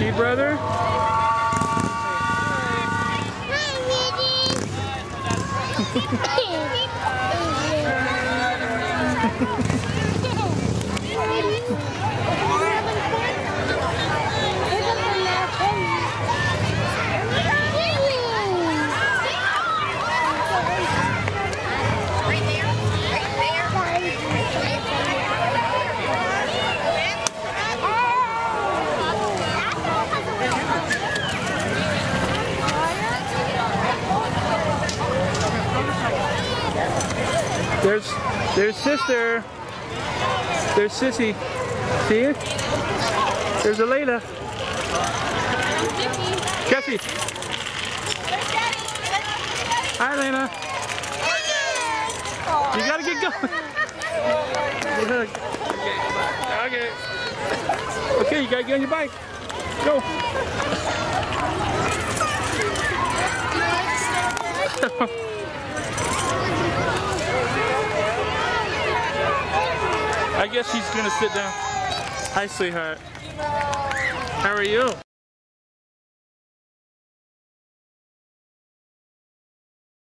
See, brother? There's sister. There's Sissy. See it? There's Alayla. Cassie. Hi, Alayla. You gotta get going. Okay. Okay, you gotta get on your bike. Go. I guess she's gonna sit down. Hi, sweetheart. How are you?